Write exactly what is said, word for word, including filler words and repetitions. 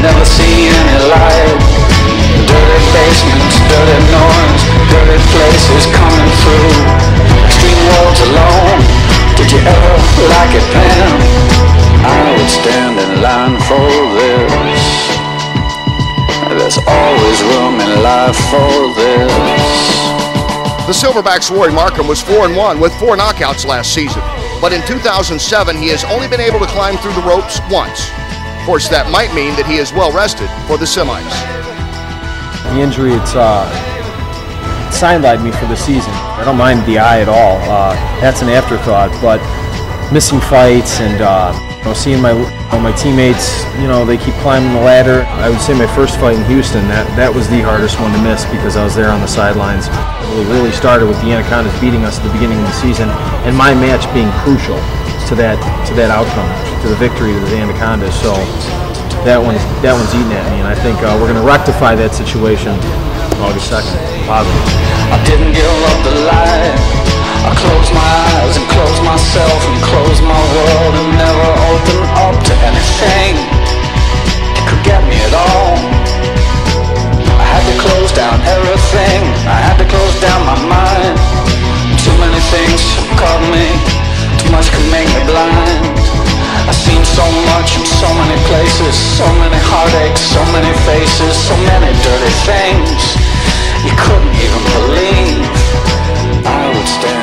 never see any light. Dirty basements, dirty noise, dirty places coming through. Extreme worlds alone. Did you ever like it, Pam? I would stand in line for this. There's always room in life for this. The Silverbacks' Rory Markham was four and one with four knockouts last season. But in two thousand seven, he has only been able to climb through the ropes once. Of course, that might mean that he is well rested for the semis. The injury, it's uh, sidelined me for the season. I don't mind the eye at all. Uh, that's an afterthought, but missing fights and uh, you know, seeing my you know, my teammates, you know, they keep climbing the ladder. I would say my first fight in Houston, that, that was the hardest one to miss because I was there on the sidelines. It really started with the Anacondas beating us at the beginning of the season, and my match being crucial to that to that outcome, to the victory of the Anacondas. So that one's that one's eating at me, and I think uh, we're going to rectify that situation August second. Positive. I didn't give up the light. I closed my eyes and closed myself and closed my world and never opened up to anything that could get me at all. I had to close down everything. I had to close down my mind. Too many things caught me. Too much could make me blind. I've seen so much in so many places, so many heartaches, so many faces, so many dirty things you couldn't even believe. I would stand